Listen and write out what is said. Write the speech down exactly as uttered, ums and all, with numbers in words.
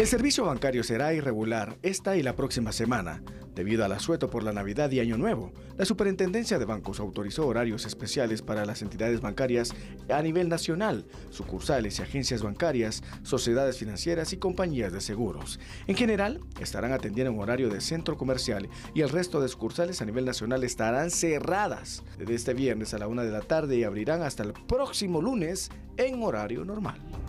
El servicio bancario será irregular esta y la próxima semana, debido al asueto por la Navidad y Año Nuevo. La Superintendencia de Bancos autorizó horarios especiales para las entidades bancarias a nivel nacional, sucursales y agencias bancarias, sociedades financieras y compañías de seguros. En general, estarán atendiendo en horario de centro comercial y el resto de sucursales a nivel nacional estarán cerradas desde este viernes a la una de la tarde y abrirán hasta el próximo lunes en horario normal.